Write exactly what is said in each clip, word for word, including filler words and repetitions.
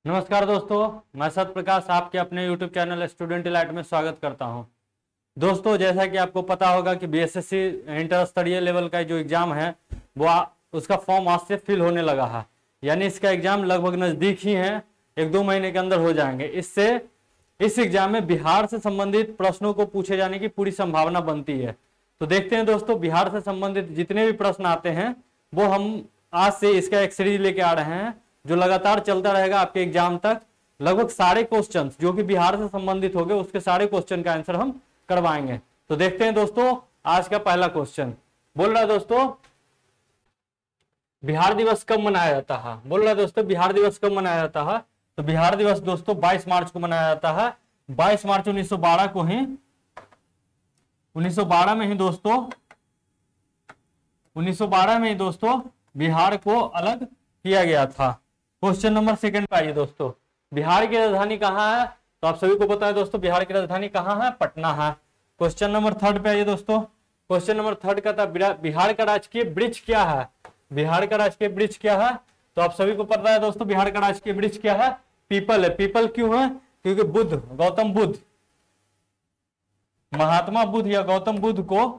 नमस्कार दोस्तों, मैं सत्य प्रकाश आपके अपने यूट्यूब चैनल स्टूडेंट इलाइट में स्वागत करता हूं। दोस्तों, जैसा कि आपको पता होगा कि बीएसएससी इंटर स्तरीय लेवल का जो एग्जाम है वो आ, उसका फॉर्म आज से फिल होने लगा है। यानी इसका एग्जाम लगभग नज़दीक ही है, एक दो महीने के अंदर हो जाएंगे। इससे इस एग्जाम में बिहार से संबंधित प्रश्नों को पूछे जाने की पूरी संभावना बनती है। तो देखते हैं दोस्तों, बिहार से संबंधित जितने भी प्रश्न आते हैं वो हम आज से इसका एक सीरीज लेके आ रहे हैं जो लगातार चलता रहेगा आपके एग्जाम तक। लगभग सारे क्वेश्चंस जो कि बिहार से संबंधित होंगे उसके सारे क्वेश्चन का आंसर हम करवाएंगे। तो देखते हैं दोस्तों, आज का पहला क्वेश्चन बोल रहा है दोस्तों, बिहार दिवस कब मनाया जाता है। बोल रहा है दोस्तों, बिहार दिवस कब मनाया जाता है। तो बिहार दिवस दोस्तों बाईस मार्च को मनाया जाता है। बाईस मार्च उन्नीस सौ बारह को ही उन्नीस सौ बारह में ही दोस्तों उन्नीस सौ बारह में ही दोस्तों बिहार को अलग किया गया था। क्वेश्चन नंबर सेकंड पे आइए दोस्तों, बिहार की राजधानी कहाँ है। तो आप सभी को पता है दोस्तों, बिहार की राजधानी कहाँ है, पटना है। क्वेश्चन नंबर थर्ड पे आइए दोस्तों, क्वेश्चन नंबर थर्ड का था बिहार का राजकीय वृक्ष क्या है। बिहार का राजकीय वृक्ष क्या है। तो आप सभी को पता है दोस्तों, बिहार का राजकीय वृक्ष क्या है, पीपल है। पीपल क्यों है, क्योंकि बुद्ध गौतम बुद्ध महात्मा बुद्ध या गौतम बुद्ध को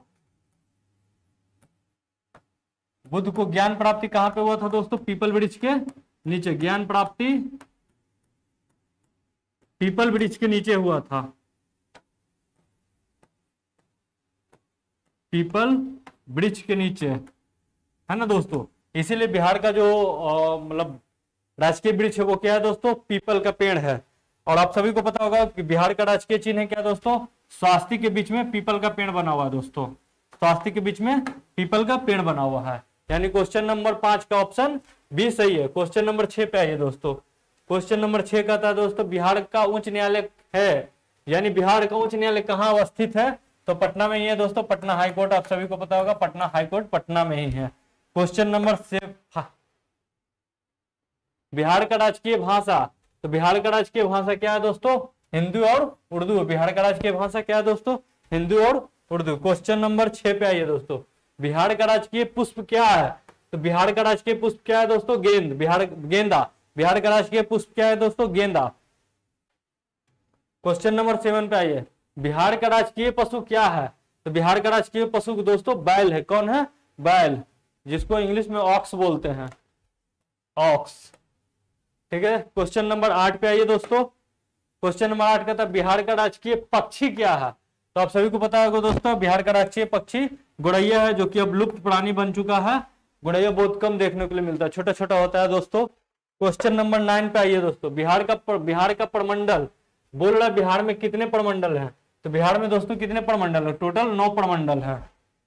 बुद्ध को ज्ञान प्राप्ति कहां पे हुआ था दोस्तों, पीपल वृक्ष के नीचे। ज्ञान प्राप्ति पीपल वृक्ष के नीचे हुआ था, पीपल वृक्ष के नीचे, है ना दोस्तों। इसीलिए बिहार का जो मतलब राजकीय वृक्ष है वो क्या है दोस्तों, पीपल का पेड़ है। और आप सभी को पता होगा कि बिहार का राजकीय चिन्ह है क्या दोस्तों, स्वास्तिक के बीच में पीपल का पेड़ बना हुआ है दोस्तों। स्वास्तिक के बीच में पीपल का पेड़ बना हुआ है। यानी क्वेश्चन नंबर पांच का ऑप्शन बी सही है। क्वेश्चन नंबर छह पे आइए दोस्तों, क्वेश्चन नंबर छह का था दोस्तों, बिहार का उच्च न्यायालय है, यानी बिहार का उच्च न्यायालय कहाँ अवस्थित है। तो पटना में ही है दोस्तों, पटना हाईकोर्ट। आप सभी को पता होगा पटना हाईकोर्ट पटना में ही है। क्वेश्चन नंबर सेवन, बिहार का राजकीय भाषा। तो बिहार का राजकीय भाषा क्या है दोस्तों, हिंदी और उर्दू। बिहार का राजकीय भाषा क्या है दोस्तों, हिंदी और उर्दू। क्वेश्चन नंबर छह पे आइए दोस्तों, बिहार का राजकीय पुष्प क्या है। तो बिहार का राजकीय पुष्प क्या है दोस्तों, गेंद। बिहार गेंदा बिहार का राजकीय पुष्प क्या है दोस्तों, गेंदा। क्वेश्चन नंबर सेवन पे आइए, बिहार का राजकीय पशु क्या है। तो बिहार का राजकीय पशु दोस्तों बैल है। कौन है, बैल, जिसको इंग्लिश में ऑक्स बोलते हैं, ऑक्स। ठीक है। क्वेश्चन नंबर आठ पे आइए दोस्तों, क्वेश्चन नंबर आठ का था, बिहार का राजकीय पक्षी क्या है। तो आप सभी को पता होगा दोस्तों, बिहार का राजकीय पक्षी गुड़ैया है, जो कि अब लुप्त प्राणी बन चुका है। गुड़ैया बहुत कम देखने को मिलता है, छोटा छोटा होता है दोस्तों। क्वेश्चन नंबर नाइन पे आइए दोस्तों, बिहार का बिहार का प्रमंडल। बोल रहा है बिहार में कितने प्रमंडल हैं। तो बिहार में दोस्तों कितने प्रमंडल है, टोटल नौ प्रमंडल है।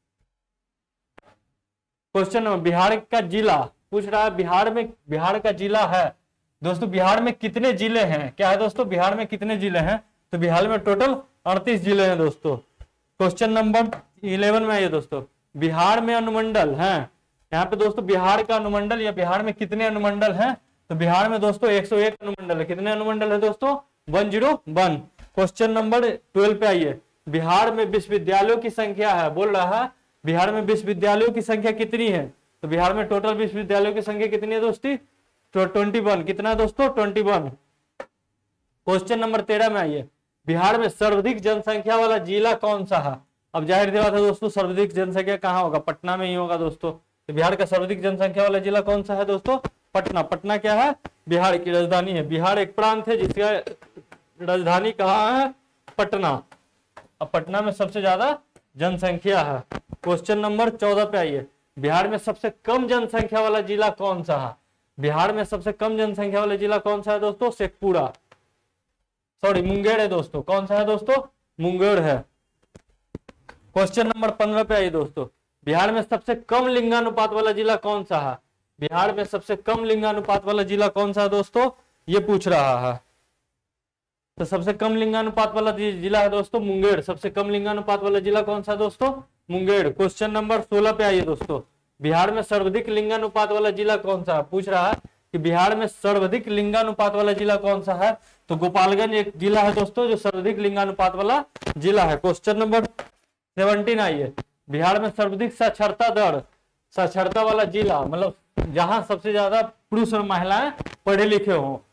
क्वेश्चन नंबर बिहार का जिला पूछ रहा है, बिहार में बिहार का जिला है दोस्तों, बिहार में कितने जिले हैं। क्या है दोस्तों, बिहार में कितने जिले हैं। तो बिहार में टोटल अड़तीस जिले हैं दोस्तों। क्वेश्चन नंबर इलेवन में आइए दोस्तों, बिहार में अनुमंडल हैं। यहाँ पे दोस्तों बिहार का अनुमंडल या बिहार में कितने अनुमंडल हैं। तो बिहार में दोस्तों एक सौ एक अनुमंडल है। कितने अनुमंडल है दोस्तों, एक सौ एक। क्वेश्चन नंबर ट्वेल्व पे आइए, बिहार में विश्वविद्यालयों की संख्या है। बोल रहा है बिहार में विश्वविद्यालयों की संख्या कितनी है। तो बिहार में टोटल विश्वविद्यालयों की संख्या कितनी है दोस्ती, ट्वेंटी वन। कितना दोस्तों, ट्वेंटी वन। क्वेश्चन नंबर तेरह में आइए, बिहार में सर्वाधिक जनसंख्या वाला जिला कौन सा है। अब जाहिर सी बात है दोस्तों, सर्वाधिक जनसंख्या कहाँ होगा, पटना में ही होगा दोस्तों। तो बिहार का सर्वाधिक जनसंख्या वाला जिला कौन सा है दोस्तों, पटना। पटना क्या है, बिहार की राजधानी है। बिहार एक प्रांत है जिसका राजधानी कहाँ है, पटना। अब पटना में सबसे ज्यादा जनसंख्या है। क्वेश्चन नंबर चौदह पे आइए, बिहार में सबसे कम जनसंख्या वाला जिला कौन सा है। बिहार में सबसे कम जनसंख्या वाला जिला कौन सा है दोस्तों, शेखपुरा, सॉरी मुंगेर है दोस्तों। कौन सा है दोस्तों, मुंगेर है। क्वेश्चन नंबर पंद्रह पे आइए दोस्तों, बिहार में सबसे कम लिंगानुपात वाला जिला कौन सा है। बिहार में सबसे कम लिंगानुपात वाला जिला कौन सा है दोस्तों, ये पूछ रहा है। तो सबसे कम लिंगानुपात वाला जिला है दोस्तों मुंगेर। सबसे कम लिंगानुपात वाला जिला कौन सा है दोस्तों, मुंगेर। क्वेश्चन नंबर सोलह पे आइए दोस्तों, बिहार में सर्वाधिक लिंगानुपात वाला जिला कौन सा है। पूछ रहा है कि बिहार में सर्वाधिक लिंगानुपात वाला जिला कौन सा है। तो गोपालगंज एक जिला है दोस्तों जो सर्वाधिक लिंगानुपात वाला जिला है। क्वेश्चन नंबर सेवनटीन आइए, बिहार में सर्वाधिक साक्षरता दर, साक्षरता वाला जिला, मतलब जहां सबसे ज्यादा पुरुष और महिलाएं पढ़े लिखे हों,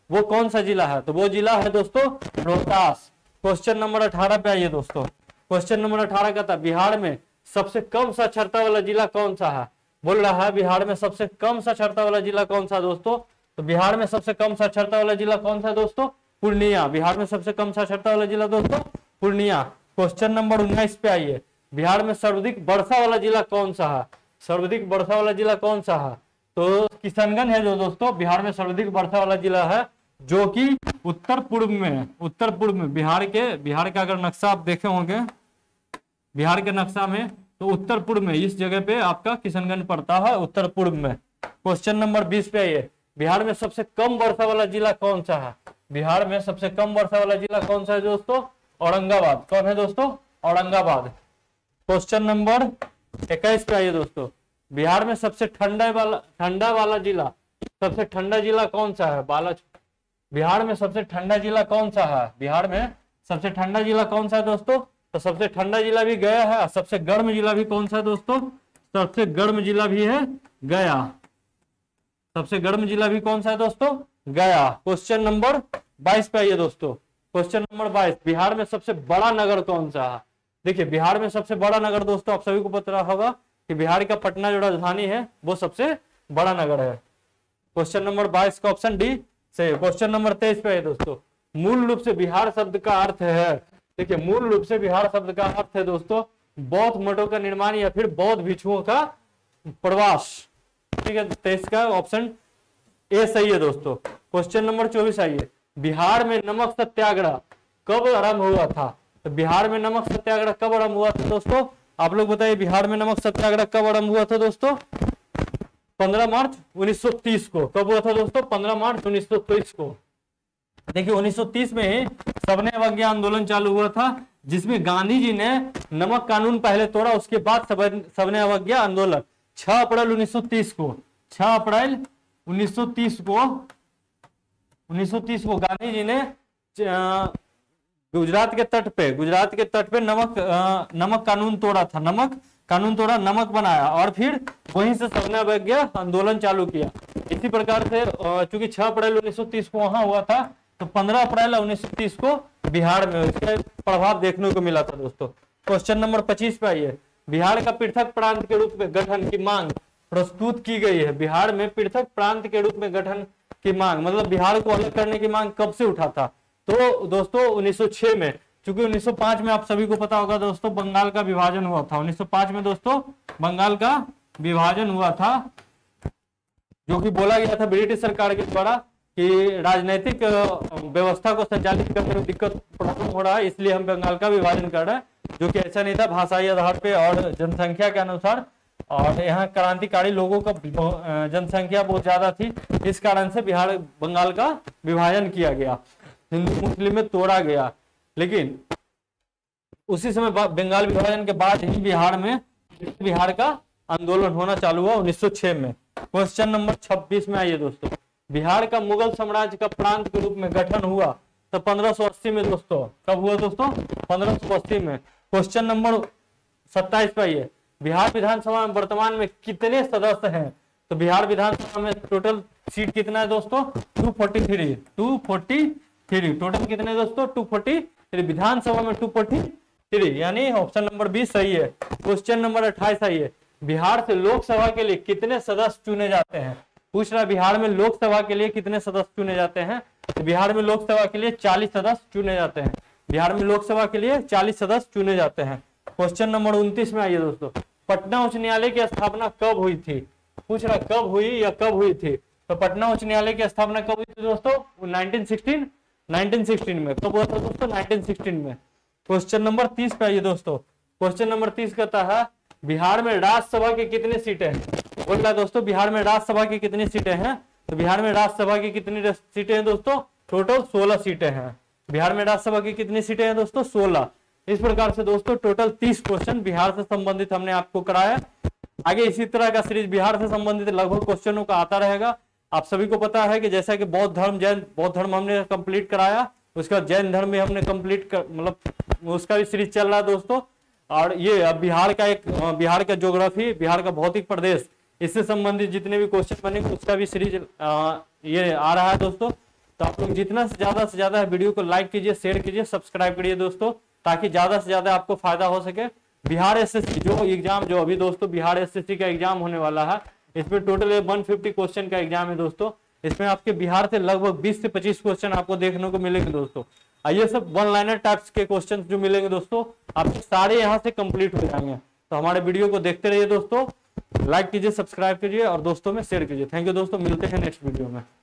वो कौन सा जिला है? तो वो जिला है दोस्तों रोहतास। क्वेश्चन नंबर अठारह पे आइए दोस्तों। क्वेश्चन नंबर अठारह का था बिहार में सबसे कम साक्षरता वाला जिला कौन सा है? बोल रहा है बिहार में सबसे कम साक्षरता वाला जिला कौन सा दोस्तों? तो बिहार में सबसे कम साक्षरता वाला जिला कौन सा दोस्तों? पूर्णिया। बिहार में सबसे कम साक्षरता वाला जिला दोस्तों पूर्णिया। क्वेश्चन नंबर उन्नीस पे आइए। बिहार में सर्वाधिक वर्षा वाला जिला कौन सा है? सर्वाधिक वर्षा वाला जिला कौन सा है? तो किशनगंज है जो दोस्तों बिहार में सर्वाधिक वर्षा वाला जिला है, जो कि उत्तर पूर्व में, उत्तर पूर्व में बिहार के, बिहार का अगर नक्शा आप देखे होंगे बिहार के नक्शा में, तो उत्तर पूर्व में इस जगह पे आपका किशनगंज पड़ता है, उत्तर पूर्व में। क्वेश्चन नंबर बीस पे आइए। बिहार में सबसे कम वर्षा वाला जिला कौन सा है? बिहार में सबसे कम वर्षा वाला जिला कौन सा है दोस्तों? औरंगाबाद। कौन है दोस्तों? औरंगाबाद। क्वेश्चन नंबर इक्कीस पे आइए दोस्तों। बिहार में सबसे ठंडा वाला ठंडा वाला जिला, सबसे ठंडा जिला कौन सा है? बाला। बिहार में सबसे ठंडा जिला कौन सा है? बिहार में सबसे ठंडा जिला कौन सा है दोस्तों? तो सबसे ठंडा जिला भी गया है, और सबसे गर्म जिला भी कौन सा है दोस्तों? सबसे गर्म जिला भी है गया। सबसे गर्म जिला भी कौन सा है दोस्तों? गया। क्वेश्चन नंबर बाईस पे आइए दोस्तों। क्वेश्चन नंबर बाईस। बिहार में सबसे बड़ा नगर कौन सा है? देखिए बिहार में सबसे बड़ा नगर दोस्तों आप सभी को पता होगा कि बिहार का पटना जो राजधानी है वो सबसे बड़ा नगर है। क्वेश्चन नंबर बाईस का ऑप्शन डी से। क्वेश्चन नंबर तेईस पे है दोस्तों। मूल रूप से बिहार शब्द का अर्थ है, देखिए मूल रूप से बिहार शब्द का अर्थ है दोस्तों बौद्ध मठों का निर्माण या फिर बौद्ध भिक्षुओं का प्रवास। ठीक है, तेईस का ऑप्शन ए सही है दोस्तों। क्वेश्चन नंबर चौबीस आइए। बिहार में नमक सत्याग्रह कब आरंभ हुआ था? तो बिहार में नमक सत्याग्रह कब आरंभ हुआ था दोस्तों? आप लोग बताइए बिहार में नमक सत्याग्रह कब आरंभ हुआ था दोस्तों? पंद्रह मार्च उन्नीस सौ तीस को। कब हुआ था दोस्तों? पंद्रह मार्च उन्नीस सौ तीस को। देखिए उन्नीस सौ तीस में ही सबने अवज्ञा आंदोलन चालू हुआ था, जिसमें गांधी जी ने नमक कानून पहले तोड़ा, उसके बाद सबने अवज्ञा आंदोलन छह अप्रैल उन्नीस सौ तीस को छह अप्रैल उन्नीस सौ तीस को उन्नीस सौ तीस को गांधी जी ने गुजरात के तट पे गुजरात के तट पे नमक आ, नमक कानून तोड़ा था, नमक कानून तोड़ा, नमक बनाया, और फिर वहीं से सबने अवज्ञा आंदोलन चालू किया। इसी प्रकार से चूंकि छह अप्रैल उन्नीस सौ तीस को वहां हुआ था, तो पंद्रह अप्रैल उन्नीस सौ तीस को बिहार में इसका प्रभाव देखने को मिला था दोस्तों। क्वेश्चन नंबर पच्चीस पे आइए। बिहार का पृथक प्रांत के रूप में गठन की मांग प्रस्तुत की गई है। बिहार में पृथक प्रांत के रूप में गठन की मांग, मतलब बिहार को अलग करने की मांग कब से उठा था? तो दोस्तों उन्नीस सौ छह में, क्योंकि उन्नीस सौ पाँच में आप सभी को पता होगा दोस्तों बंगाल का विभाजन हुआ था। उन्नीस सौ पाँच में दोस्तों बंगाल का विभाजन हुआ था, जो कि बोला गया था ब्रिटिश सरकार के द्वारा कि राजनीतिक व्यवस्था को संचालित करने में दिक्कत प्रॉब्लम हो रहा है, इसलिए हम बंगाल का विभाजन कर रहे हैं, जो कि ऐसा नहीं था, भाषाई आधार पे और जनसंख्या के अनुसार, और यहाँ क्रांतिकारी लोगों का जनसंख्या बहुत ज्यादा थी, इस कारण से बिहार बंगाल का विभाजन किया गया, हिंदू मुस्लिम में तोड़ा गया। लेकिन उसी समय बंगाल विभाजन के बाद ही बिहार में बिहार का आंदोलन होना चालू हुआ उन्नीस सौ छह में। क्वेश्चन नंबर छब्बीस में आइए दोस्तों। बिहार का मुगल साम्राज्य का प्रांत के रूप में गठन हुआ तो पंद्रह सौ अस्सी में दोस्तों। कब हुआ दोस्तों? पंद्रह सौ अस्सी में। क्वेश्चन नंबर सत्ताईस पे आइए। बिहार विधानसभा में वर्तमान में कितने सदस्य हैं? तो बिहार विधानसभा में टोटल सीट कितना है दोस्तों? दो सौ तैंतालीस दो सौ तैंतालीस टोटल कितने दोस्तों? दो सौ तैंतालीस। विधानसभा में दो सौ तैंतालीस, यानी ऑप्शन नंबर बीस सही है। क्वेश्चन नंबर अट्ठाईस आइए। बिहार से लोकसभा के लिए कितने सदस्य चुने जाते हैं? पूछ रहा है बिहार में लोकसभा के लिए कितने सदस्य चुने जाते हैं? तो बिहार में लोकसभा के लिए चालीस सदस्य चुने जाते हैं। बिहार में लोकसभा के लिए चालीस सदस्य चुने जाते हैं। क्वेश्चन नंबर उनतीस में आइए दोस्तों। पटना उच्च न्यायालय की स्थापना कब हुई थी? पूछ रहा कब हुई या कब हुई थी? तो पटना उच्च न्यायालय की स्थापना कब हुई थी दोस्तों? उन्नीस सौ सोलह उन्नीस सौ सोलह में। कब हुआ था दोस्तों? उन्नीस सौ सोलह में। क्वेश्चन नंबर तीस पे आइए दोस्तों। क्वेश्चन नंबर तीस कहता है बिहार में राज्यसभा की कितनी सीटें हैं? बोल रहा है दोस्तों बिहार में राज्यसभा की कितनी सीटें हैं? तो बिहार में राज्यसभा की कितनी सीटें हैं दोस्तों? टोटल सोलह सीटें हैं। बिहार में राज्यसभा की कितनी सीटें हैं दोस्तों? सोलह। इस प्रकार से दोस्तों टोटल तीस क्वेश्चन बिहार से संबंधित हमने आपको कराया। आगे इसी तरह का सीरीज बिहार से संबंधित लगभग क्वेश्चनों का आता रहेगा। आप सभी को पता है कि जैसा कि बौद्ध धर्म जैन बौद्ध धर्म हमने कंप्लीट कराया, उसका जैन धर्म भी हमने कंप्लीट कर मतलब उसका भी सीरीज चल रहा है दोस्तों। और ये अब बिहार का एक बिहार का ज्योग्राफी, बिहार का भौतिक प्रदेश, इससे संबंधित जितने भी क्वेश्चन बनेंगे उसका भी सीरीज ये आ रहा है दोस्तों। तो आप लोग जितना से ज्यादा से ज्यादा वीडियो को लाइक कीजिए, शेयर कीजिए, सब्सक्राइब करिए दोस्तों, ताकि ज्यादा से ज्यादा आपको फायदा हो सके। बिहार एसएससी जो एग्जाम जो अभी दोस्तों बिहार एसएससी का एग्जाम होने वाला है, इसमें टोटल एक सौ पचास क्वेश्चन का एग्जाम है दोस्तों। इसमें आपके बिहार से लगभग बीस से पच्चीस क्वेश्चन आपको देखने को मिलेंगे दोस्तों। ये सब वन लाइनर टाइप्स के क्वेश्चन जो मिलेंगे दोस्तों, आपके सारे यहाँ से कंप्लीट हो जाएंगे। तो हमारे वीडियो को देखते रहिए दोस्तों, लाइक कीजिए, सब्सक्राइब कीजिए और दोस्तों में शेयर कीजिए। थैंक यू दोस्तों, मिलते हैं नेक्स्ट वीडियो में।